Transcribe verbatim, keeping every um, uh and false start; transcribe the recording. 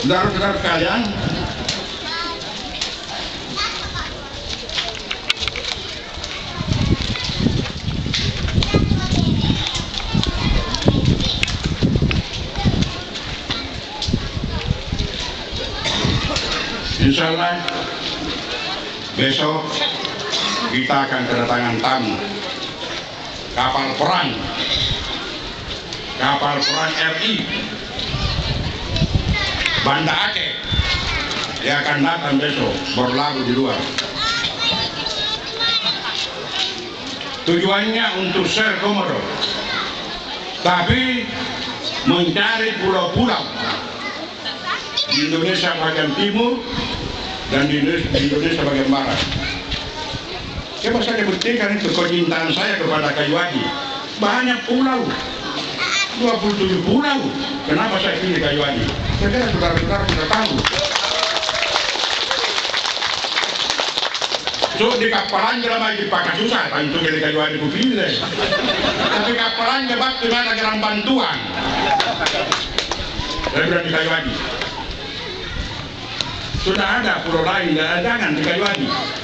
Saudara-saudara sekalian, insya Allah besok kita akan kedatangan tamu kapal perang kapal perang R I Banda Aceh. Dia akan datang besok berlabuh di luar. Tujuannya untuk share Komodo, tapi mencari pulau-pulau di Indonesia bagian timur dan di Indonesia bagian barat. Coba saya buktikan itu kecintaan saya kepada kayu aji. Banyak pulau, dua puluh tujuh pulau. Kenapa saya pilih kayu aji? Saya kira saudara-saudara sudah tahu. So di kapalan lagi dipakai susah, tentu dari kayu aji ku pilih. Tapi kapalan bakti mana gerang bantuan. Saya bilang di kayu aji. Sudah ada pulau lain, jangan di kayu aji.